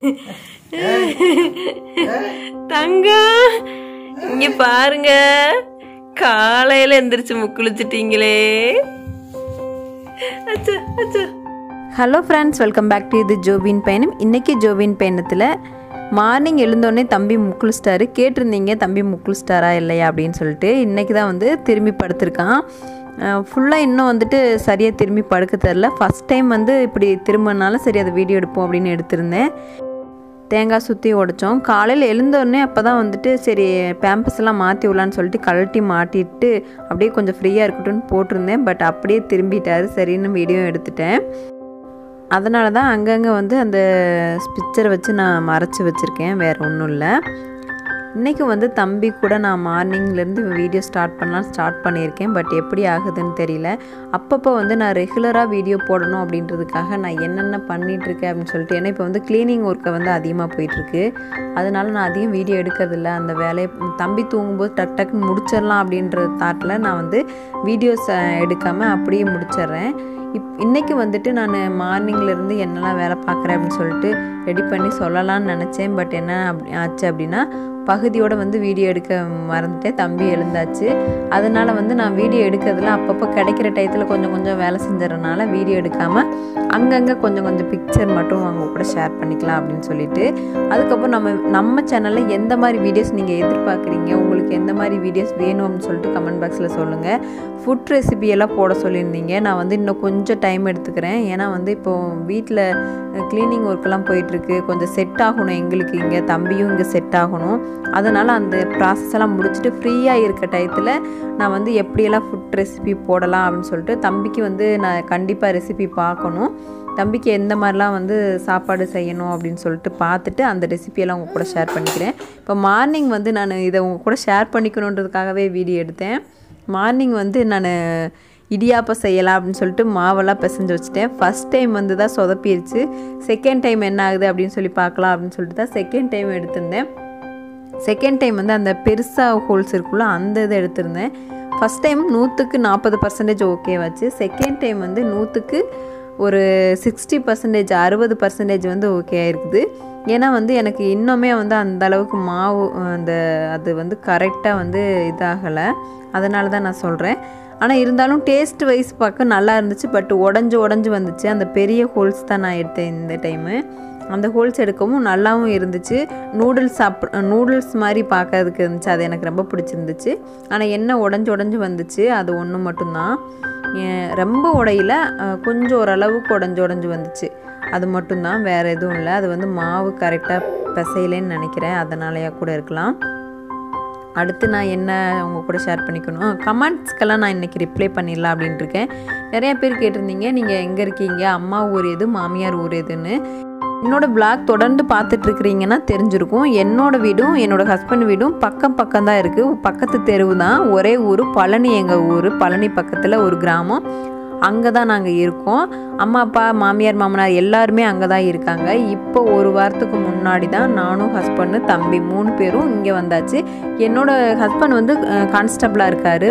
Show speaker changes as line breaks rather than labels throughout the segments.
தங்கம் இங்க பாருங்க, காலையில எந்திரிச்சு முக்குளிச்சிட்டீங்களே. Hello friends, welcome back to இது ஜோவின் பயணம். இன்றைக்கி ஜோவின் பயணத்தில் மார்னிங் எழுந்தோடனே தம்பி முக்குளிச்சிட்டாரு. கேட்டிருந்தீங்க தம்பி முக்குளிச்சிட்டாரா இல்லையா அப்படின்னு சொல்லிட்டு. இன்றைக்கி தான் வந்து திரும்பி படுத்திருக்கான். ஃபுல்லாக இன்னும் வந்துட்டு சரியாக திரும்பி படுக்க தெரில. ஃபஸ்ட் டைம் வந்து இப்படி திரும்பினால சரி அதை வீடியோ எடுப்போம் அப்படின்னு எடுத்திருந்தேன். தேங்காய் சுற்றி உடைச்சோம். காலையில் எழுந்தோடனே அப்போ தான் வந்துட்டு சரி பேம்பஸ் எல்லாம் மாற்றி விடலான்னு சொல்லிட்டு கழட்டி மாட்டிட்டு அப்படியே கொஞ்சம் ஃப்ரீயாக இருக்கட்டும்னு போட்டிருந்தேன். பட் அப்படியே திரும்பிட்டார். சரின்னு வீடியோ எடுத்துட்டேன். அதனால தான் அங்கங்கே வந்து அந்த பிக்சரை வச்சு நான் மறைச்சி வச்சுருக்கேன், வேறு ஒன்றும் இல்லை. இன்றைக்கி வந்து தம்பி கூட நான் மார்னிங்லேருந்து வீடியோ ஸ்டார்ட் பண்ணியிருக்கேன். பட் எப்படி ஆகுதுன்னு தெரியல. அப்பப்போ வந்து நான் ரெகுலராக வீடியோ போடணும் அப்படின்றதுக்காக நான் என்னென்ன பண்ணிகிட்ருக்கேன் அப்படின்னு சொல்லிட்டு, ஏன்னா இப்போ வந்து க்ளீனிங் ஒர்க்கை வந்து அதிகமாக போயிட்டுருக்கு. அதனால நான் அதிகம் வீடியோ எடுக்கிறதில்ல. அந்த வேலையை தம்பி தூங்கும்போது டக்குன்னு முடிச்சிடலாம் அப்படின்ற தாட்டில் நான் வந்து வீடியோஸ் எடுக்காமல் அப்படியே முடிச்சிட்றேன். இன்றைக்கி வந்துட்டு நான் மார்னிங்லேருந்து என்னெல்லாம் வேலை பார்க்குறேன் அப்படின்னு சொல்லிட்டு ரெடி பண்ணி சொல்லலான்னு நினச்சேன். பட் என்ன ஆச்சு அப்படின்னா, பகுதியோடு வந்து வீடியோ எடுக்க மறந்துட்டேன். தம்பி எழுந்தாச்சு. அதனால் வந்து நான் வீடியோ எடுக்கிறதுல அப்பப்போ கிடைக்கிற டயத்தில் கொஞ்சம் கொஞ்சம் வேலை செஞ்சறதுனால வீடியோ எடுக்காமல் அங்கங்கே கொஞ்சம் பிக்சர் மட்டும் அவங்க கூட ஷேர் பண்ணிக்கலாம் அப்படின்னு சொல்லிட்டு. அதுக்கப்புறம் நம்ம சேனலில் எந்த மாதிரி வீடியோஸ் நீங்கள் எதிர்பார்க்குறீங்க, உங்களுக்கு எந்த மாதிரி வீடியோஸ் வேணும் அப்படின்னு சொல்லிட்டு கமெண்ட் பாக்ஸில் சொல்லுங்கள். ஃபுட் ரெசிபியெல்லாம் போட சொல்லியிருந்தீங்க. நான் வந்து இன்னும் கொஞ்சம் டைம் எடுத்துக்கிறேன். ஏன்னா வந்து இப்போது வீட்டில் க்ளீனிங் ஒர்க்கெல்லாம் போயிட்டுருக்கு. கொஞ்சம் செட் ஆகணும் எங்களுக்கு, இங்கே தம்பியும் இங்கே செட் ஆகணும். அதனால் அந்த ப்ராசஸ் எல்லாம் முடிச்சுட்டு ஃப்ரீயாக இருக்க டயத்தில் நான் வந்து எப்படியெல்லாம் ஃபுட் ரெசிபி போடலாம் அப்படின்னு சொல்லிட்டு தம்பிக்கு வந்து நான் கண்டிப்பாக ரெசிபி பார்க்கணும். தம்பிக்கு எந்த மாதிரிலாம் வந்து சாப்பாடு செய்யணும் அப்படின்னு சொல்லிட்டு பார்த்துட்டு அந்த ரெசிபியெல்லாம் உங்கள் கூட ஷேர் பண்ணிக்கிறேன். இப்போ மார்னிங் வந்து நான் இதை உங்கள் கூட ஷேர் பண்ணிக்கணுன்றதுக்காகவே வீடியோ எடுத்தேன். மார்னிங் வந்து நான் இடியாப்பம் செய்யலாம் அப்படின்னு சொல்லிட்டு மாவெல்லாம் பிசைஞ்சு வச்சுட்டேன். ஃபஸ்ட் டைம் வந்து தான் சொதப்பிடுச்சு. செகண்ட் டைம் என்ன ஆகுது அப்படின்னு சொல்லி பார்க்கலாம் அப்படின்னு சொல்லிட்டு தான் செகண்ட் டைம் எடுத்திருந்தேன். செகண்ட் டைம் வந்து அந்த பெருசாக ஹோல்ஸ் இருக்குல்ல, அந்த இதை எடுத்திருந்தேன். ஃபஸ்ட் டைம் 140% ஓகேவாச்சு. செகண்ட் டைம் வந்து 100க்கு ஒரு 60%, 60% வந்து ஓகே ஆகிருக்குது. ஏன்னா வந்து எனக்கு இன்னுமே வந்து அந்தளவுக்கு மாவு அது வந்து கரெக்டாக வந்து இதாகலை. அதனால தான் நான் சொல்கிறேன். ஆனால் இருந்தாலும் டேஸ்ட் வைஸ் பார்க்க நல்லா இருந்துச்சு. பட் உடஞ்சி வந்துச்சு. அந்த பெரிய ஹோல்ஸ் தான் நான் எடுத்தேன் இந்த டைமு. அந்த ஹோல்ஸ் எடுக்கவும் நல்லாவும் இருந்துச்சு. நூடுல்ஸ் மாதிரி பார்க்கறதுக்கு இருந்துச்சு. அது எனக்கு ரொம்ப பிடிச்சிருந்துச்சு. ஆனால் என்ன உடஞ்சி வந்துச்சு, அது ஒன்று மட்டும்தான். ரொம்ப உடையில, கொஞ்சம் ஓரளவுக்கு உடஞ்சி வந்துச்சு. அது மட்டும்தான், வேறு எதுவும் இல்லை. அது வந்து மாவு கரெக்டாக பிசையலேன்னு நினைக்கிறேன். அதனாலயா கூட இருக்கலாம். அடுத்து நான் என்ன உங்கள் கூட ஷேர் பண்ணிக்கணும், கமெண்ட்ஸ்க்கெல்லாம் நான் இன்றைக்கி ரிப்ளை பண்ணிடலாம் அப்படின்ட்டு இருக்கேன். நிறையா பேர் கேட்டிருந்தீங்க, நீங்கள் எங்கே இருக்கீங்க, அம்மா ஊர் எது, மாமியார் ஊர் எதுன்னு. என்னோடய பிளாக் தொடர்ந்து பார்த்துட்ருக்கிறீங்கன்னா தெரிஞ்சிருக்கும். என்னோடய வீடும் என்னோடய ஹஸ்பண்ட் வீடும் பக்கம் தான் இருக்குது. பக்கத்து தெருவு தான். ஒரே ஊர், பழனி. எங்கள் ஊர் பழனி பக்கத்தில் ஒரு கிராமம். அங்கே தான் நாங்கள் இருக்கோம். அம்மா அப்பா மாமியார் மாமனார் எல்லாருமே அங்கே தான் இருக்காங்க. இப்போ ஒரு வாரத்துக்கு முன்னாடி தான் நானும் ஹஸ்பண்டு தம்பி 3 பேரும் இங்கே வந்தாச்சு. என்னோடய ஹஸ்பண்ட் வந்து கான்ஸ்டபிளாக இருக்கார்.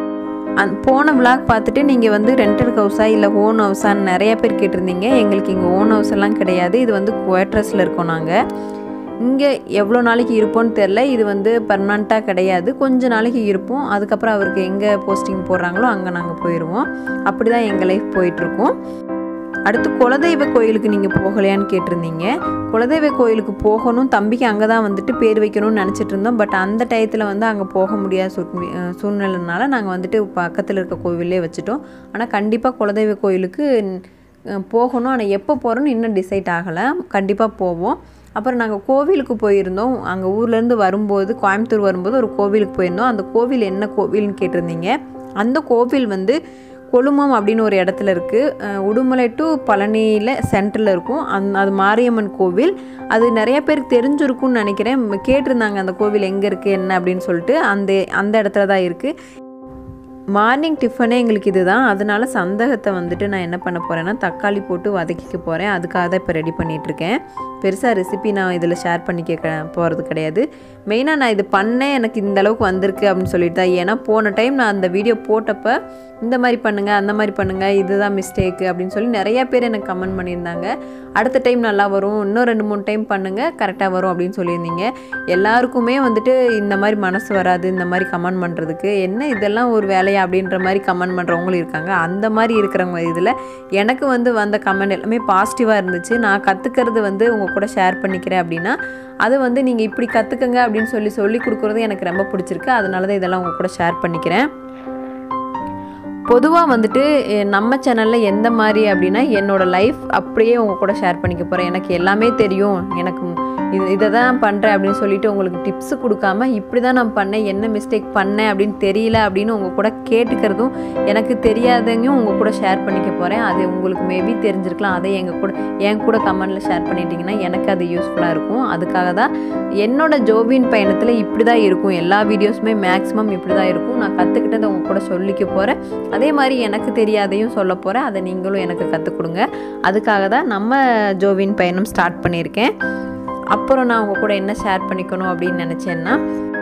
போன விளாக் பார்த்துட்டு நீங்கள் வந்து ரெண்டட் ஹவுஸா இல்லை ஓன் ஹவுஸான்னு நிறையா பேர் கேட்டிருந்தீங்க. எங்களுக்கு இங்கே ஓன் ஹவுஸ் எல்லாம் கிடையாது. இது வந்து குவார்ட்டர்ஸில் இருக்கோம். நாங்கள் இங்கே எவ்வளோ நாளைக்கு இருப்போம்னு தெரில. இது வந்து பர்மனண்ட்டாக கிடையாது. கொஞ்சம் நாளைக்கு இருப்போம். அதுக்கப்புறம் அவருக்கு எங்கே போஸ்டிங் போடுறாங்களோ அங்கே நாங்கள் போயிடுவோம். அப்படி தான் எங்கள் லைஃப் போயிட்டுருக்கோம். அடுத்து குலதெய்வ கோயிலுக்கு நீங்கள் போகலையான்னு கேட்டிருந்தீங்க. குலதெய்வ கோயிலுக்கு போகணும், தம்பிக்கு அங்கே தான் வந்துட்டு பேர் வைக்கணும்னு நினச்சிட்டு இருந்தோம். பட் அந்த டயத்தில் வந்து அங்கே போக முடியாத சூழ்நிலைனால நாங்கள் வந்துட்டு பக்கத்தில் இருக்க கோவிலே வச்சுட்டோம். ஆனால் கண்டிப்பாக குலதெய்வ கோயிலுக்கு போகணும். ஆனால் எப்போ போகிறோன்னு இன்னும் டிசைட் ஆகலை. கண்டிப்பாக போவோம். அப்புறம் நாங்கள் கோவிலுக்கு போயிருந்தோம். அங்கே ஊர்லேருந்து வரும்போது, கோயம்புத்தூர் வரும்போது ஒரு கோவிலுக்கு போயிருந்தோம். அந்த கோவில் என்ன கோவில்னு கேட்டிருந்தீங்க. அந்த கோவில் வந்து கொழுமம் அப்படின்னு ஒரு இடத்துல இருக்குது. உடுமலை டு பழனியில் சென்டரில் இருக்கும். அது மாரியம்மன் கோவில். அது நிறைய பேருக்கு தெரிஞ்சிருக்கும்னு நினைக்கிறேன். கேட்டிருந்தாங்க அந்த கோவில் எங்கே இருக்குது என்ன அப்படின்னு சொல்லிட்டு. அந்த இடத்துல தான் இருக்குது. மார்னிங் டிஃபனே எங்களுக்கு இதுதான். அதனால சந்தகத்தை வந்துட்டு நான் என்ன பண்ண போகிறேன்னா தக்காளி போட்டு வதக்கிக்க போகிறேன். அதுக்காக தான் இப்போ ரெடி பண்ணிகிட்ருக்கேன். பெருசாக ரெசிபி நான் இதில் ஷேர் பண்ணிக்க போகிறது கிடையாது. மெயினாக நான் இது பண்ணேன் எனக்கு இந்த அளவுக்கு வந்திருக்கு அப்படின்னு சொல்லிட்டு தான். ஏன்னா போன டைம் நான் அந்த வீடியோ போட்டப்போ இந்த மாதிரி பண்ணுங்கள் அந்த மாதிரி பண்ணுங்கள் இதுதான் மிஸ்டேக்கு அப்படின்னு சொல்லி நிறையா பேர் எனக்கு கமெண்ட் பண்ணியிருந்தாங்க. அடுத்த டைம் நல்லா வரும், இன்னும் 2-3 டைம் பண்ணுங்கள் கரெக்டாக வரும் அப்படின்னு சொல்லியிருந்தீங்க. எல்லாருக்குமே வந்துட்டு இந்த மாதிரி மனசு வராது இந்த மாதிரி கமெண்ட் பண்ணுறதுக்கு. என்ன இதெல்லாம் ஒரு வேலையா அப்படின்ற மாதிரி கமெண்ட் பண்ணுறவங்களும் இருக்காங்க. அந்த மாதிரி இருக்கிறவங்க இதில் எனக்கு வந்த கமெண்ட் எல்லாமே பாசிட்டிவாக இருந்துச்சு. நான் கற்றுக்கிறது உங்கள் கூட ஷேர் பண்ணிக்கிறேன் அப்படின்னா அது நீங்கள் இப்படி கற்றுக்கங்க அப்படின்னு சொல்லி கொடுக்குறது எனக்கு ரொம்ப பிடிச்சிருக்கு. அதனால தான் இதெல்லாம் உங்கள் கூட ஷேர் பண்ணிக்கிறேன். பொதுவாக நம்ம சேனலில் எந்த மாதிரி அப்படின்னா என்னோடய லைஃப் அப்படியே உங்கள் கூட ஷேர் பண்ணிக்க போகிறேன். எனக்கு எல்லாமே தெரியும், எனக்கு இதை தான் பண்ணுறேன் அப்படின்னு சொல்லிட்டு உங்களுக்கு டிப்ஸு கொடுக்காம இப்படி தான் நான் பண்ணேன், என்ன மிஸ்டேக் பண்ணேன் அப்படின்னு தெரியல அப்படின்னு உங்கள் கூட கேட்டுக்கிறதும் எனக்கு தெரியாததையும் உங்கள் கூட ஷேர் பண்ணிக்க போகிறேன். அது உங்களுக்கு மேபி தெரிஞ்சிருக்கலாம். அதை என் கூட கமெண்டில் ஷேர் பண்ணிட்டீங்கன்னா எனக்கு அது யூஸ்ஃபுல்லாக இருக்கும். அதுக்காக தான் என்னோட ஜோவின் பயணத்தில் இப்படி தான் இருக்கும். எல்லா வீடியோஸுமே மேக்ஸிமம் இப்படி தான் இருக்கும். நான் கற்றுக்கிட்டதை உங்கள் கூட சொல்லிக்க போகிறேன். அதே மாதிரி எனக்கு தெரியாதையும் சொல்ல போகிறேன். அதை நீங்களும் எனக்கு கற்றுக் கொடுங்க. அதுக்காக தான் நம்ம ஜோவின் பயணம் ஸ்டார்ட் பண்ணியிருக்கேன். அப்புறம் நான் உங்கள் கூட என்ன ஷேர் பண்ணிக்கணும் அப்படின்னு நினச்சேன்னா,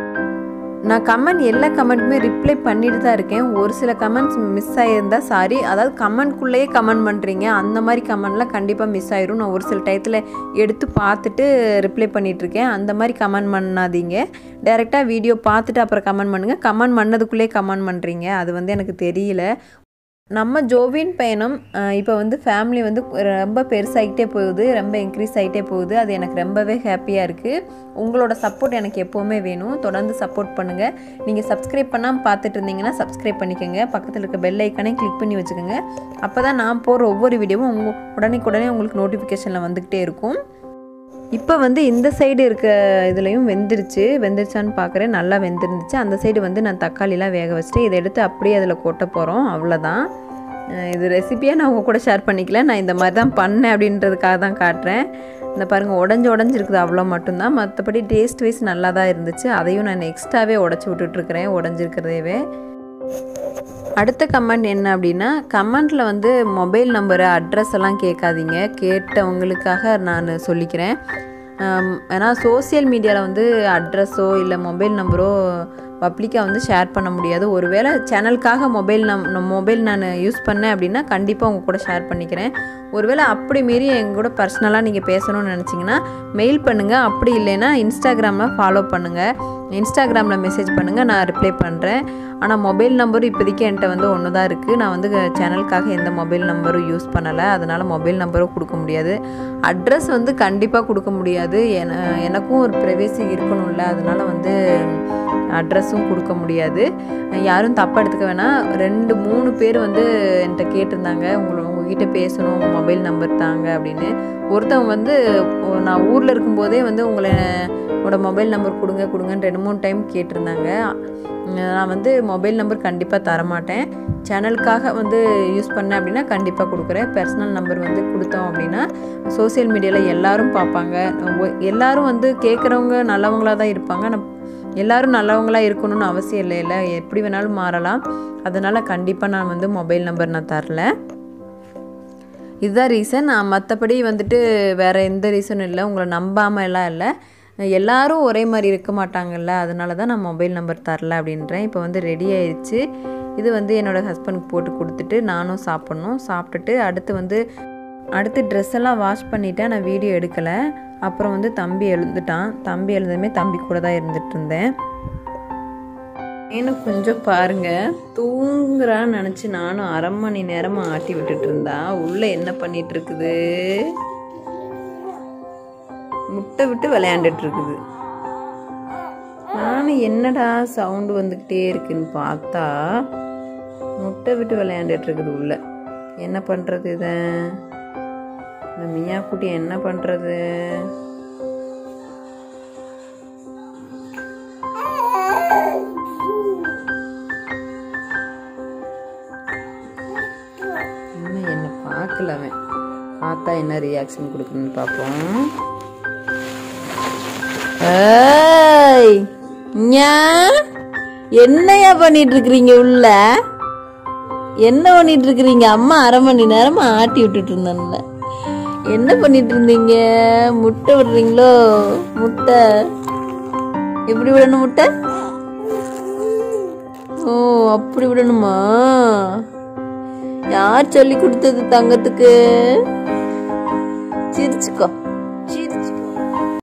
நான் எல்லா கமெண்ட்டுமே ரிப்ளை பண்ணிட்டு தான் இருக்கேன். ஒரு சில கமெண்ட்ஸ் மிஸ் ஆகியிருந்தால் சாரி. அதாவது கமெண்ட்குள்ளேயே கமெண்ட் பண்ணுறீங்க, அந்த மாதிரி கமெண்ட்லாம் கண்டிப்பாக மிஸ் ஆயிரும். நான் ஒரு சில டயத்தில் எடுத்து பார்த்துட்டு ரிப்ளை பண்ணிகிட்ருக்கேன். அந்த மாதிரி கமெண்ட் பண்ணாதீங்க. டைரெக்டாக வீடியோ பார்த்துட்டு அப்புறம் கமெண்ட் பண்ணுங்கள். கமெண்ட் பண்ணதுக்குள்ளேயே கமெண்ட் பண்ணுறீங்க, அது எனக்கு தெரியல. நம்ம ஜோவின் பயணம் இப்போ ஃபேமிலி ரொம்ப பெருசாகிட்டே போகுது, ரொம்ப இன்க்ரீஸ் ஆகிட்டே போகுது. அது எனக்கு ரொம்பவே ஹாப்பியாக இருக்குது. உங்களோட சப்போர்ட் எனக்கு எப்போவுமே வேணும். தொடர்ந்து சப்போர்ட் பண்ணுங்கள். நீங்கள் சப்ஸ்கிரைப் பண்ணாமல் பார்த்துட்டு இருந்தீங்கன்னா சப்ஸ்கிரைப் பண்ணிக்கோங்க. பக்கத்தில் இருக்க பெல் ஐக்கானே கிளிக் பண்ணி வச்சுக்கோங்க. அப்போ தான் நான் போகிற ஒவ்வொரு வீடியோவும் உடனே உங்களுக்கு நோட்டிஃபிகேஷனில் வந்துக்கிட்டே இருக்கும். இப்போ இந்த சைடு இருக்க இதுலேயும் வெந்துருச்சான்னு பார்க்குறேன். நல்லா வெந்துருந்துச்சு. அந்த சைடு நான் தக்காளிலாம் வேக வச்சுட்டு இதை எடுத்து அப்படியே அதில் கொட்ட போகிறோம். அவ்வளோதான். இது ரெசிப்பியாக நான் உங்கள் கூட ஷேர் பண்ணிக்கல. நான் இந்த மாதிரி தான் பண்ணேன் அப்படின்றதுக்காக தான் காட்டுறேன். இந்த பாருங்கள் உடஞ்சிருக்குது, அவ்வளோ மட்டும்தான். மற்றபடி டேஸ்ட் வைஸ் நல்லா தான் இருந்துச்சு. அதையும் நான் எக்ஸ்ட்ராவே உடச்சி விட்டுட்ருக்கிறேன், உடஞ்சிருக்கிறதேவே. அடுத்த கமெண்ட் என்ன அப்படின்னா, கமெண்ட்டில் மொபைல் நம்பரு அட்ரஸ் எல்லாம் கேட்காதீங்க. கேட்டவங்களுக்காக நான் சொல்லிக்கிறேன். ஏன்னா சோசியல் மீடியாவில் அட்ரஸோ இல்லை மொபைல் நம்பரோ பப்ளிக்காக ஷேர் பண்ண முடியாது. ஒருவேளை சேனலுக்காக மொபைல் நான் யூஸ் பண்ணேன் அப்படின்னா கண்டிப்பாக உங்கள் கூட ஷேர் பண்ணிக்கிறேன். ஒருவேளை அப்படி மீறி எங்கள் கூட பர்சனலாக நீங்கள் பேசணும்னு நினச்சிங்கன்னா மெயில் பண்ணுங்கள். அப்படி இல்லைன்னா இன்ஸ்டாகிராமில் ஃபாலோ பண்ணுங்கள். இன்ஸ்டாகிராமில் மெசேஜ் பண்ணுங்கள், நான் ரிப்ளை பண்ணுறேன். ஆனால் மொபைல் நம்பரும் இப்போதைக்கு என்கிட்ட ஒன்று தான் இருக்குது. நான் சேனலுக்காக எந்த மொபைல் நம்பரும் யூஸ் பண்ணலை. அதனால் மொபைல் நம்பரும் கொடுக்க முடியாது. அட்ரஸ் கண்டிப்பாக கொடுக்க முடியாது. எனக்கும் ஒரு ப்ரைவேசி இருக்கணும்ல, அதனால் அட்ரஸும் கொடுக்க முடியாது. யாரும் தப்பாக எடுத்துக்க வேணாம். 2-3 பேர் என்கிட்ட கேட்டிருந்தாங்க, உங்ககிட்ட பேசணும், உங்கள் மொபைல் நம்பர் தாங்க அப்படின்னு. ஒருத்தவங்க நான் ஊரில் இருக்கும்போதே உங்களோட மொபைல் நம்பர் கொடுங்கன்னு 2-3 டைம் கேட்டிருந்தாங்க. நான் மொபைல் நம்பர் கண்டிப்பாக தரமாட்டேன். சேனலுக்காக யூஸ் பண்ணேன் அப்படின்னா கண்டிப்பாக கொடுக்குறேன். பர்சனல் நம்பர் கொடுத்தோம் அப்படின்னா சோசியல் மீடியாவில் எல்லோரும் பார்ப்பாங்க. எல்லோரும் கேட்குறவங்க நல்லவங்களாக தான் இருப்பாங்க. ஆனால் எல்லோரும் நல்லவங்களாக இருக்கணும்னு அவசியம் இல்லைல்ல, எப்படி வேணாலும் மாறலாம். அதனால் கண்டிப்பாக நான் மொபைல் நம்பர் நான் தரல. இதுதான் ரீசன். மற்றபடி வேறு எந்த ரீசனும் இல்லை. உங்களை நம்பாமல் எல்லாம் இல்லை. எல்லோரும் ஒரே மாதிரி இருக்க மாட்டாங்கல்ல, அதனால தான் நான் மொபைல் நம்பர் தரல அப்படின்றேன். இப்போ ரெடி ஆயிடுச்சு. இது என்னோடய ஹஸ்பண்டுக்கு போட்டு கொடுத்துட்டு நானும் சாப்பிட்ணும். சாப்பிட்டுட்டு அடுத்து ட்ரெஸ் எல்லாம் வாஷ் பண்ணிவிட்டேன். நான் வீடியோ எடுக்கலை. அப்புறம் தம்பி எழுந்துட்டான். தம்பி எழுந்ததுமே தம்பி கூட தான் இருந்துட்டு இருந்தேன். எனக்கு கொஞ்சம் பாருங்கள், தூங்குறான்னு நினச்சி நானும் 1/2 மணி நேரமாக ஆட்டி விட்டுட்டு இருந்தா உள்ளே என்ன பண்ணிட்டு இருக்குது, முட்டை விட்டு விளையாண்டுட்டு இருக்குது. நானும் என்னடா சவுண்டு வந்துக்கிட்டே இருக்குன்னு பார்த்தா முட்டை விட்டு விளையாண்டுட்டு இருக்குது உள்ள. என்ன பண்ணுறது இதை? இந்த மியா குட்டி என்ன பண்ணுறது? என்ன பார்க்கல, அவன் பார்த்தா என்ன ரியாக்ஷன் கொடுக்கணும்னு பார்ப்போம். என்னையா பண்ணிட்டு இருக்கிறீங்க உள்ள? என்ன பண்ணிட்டு இருக்கிறீங்க? அம்மா அரை மணி நேரமா ஆட்டி விட்டுட்டு இருந்தேன்ல. என்ன பண்ணிட்டு இருந்தீங்க? முட்டை விடுறீங்களோ? முட்டை எப்படி விடணும்? முட்டை ஓ அப்படி விடணுமா? யார் சொல்லி கொடுத்தது தங்கத்துக்கு? சிரிச்சுக்கோ.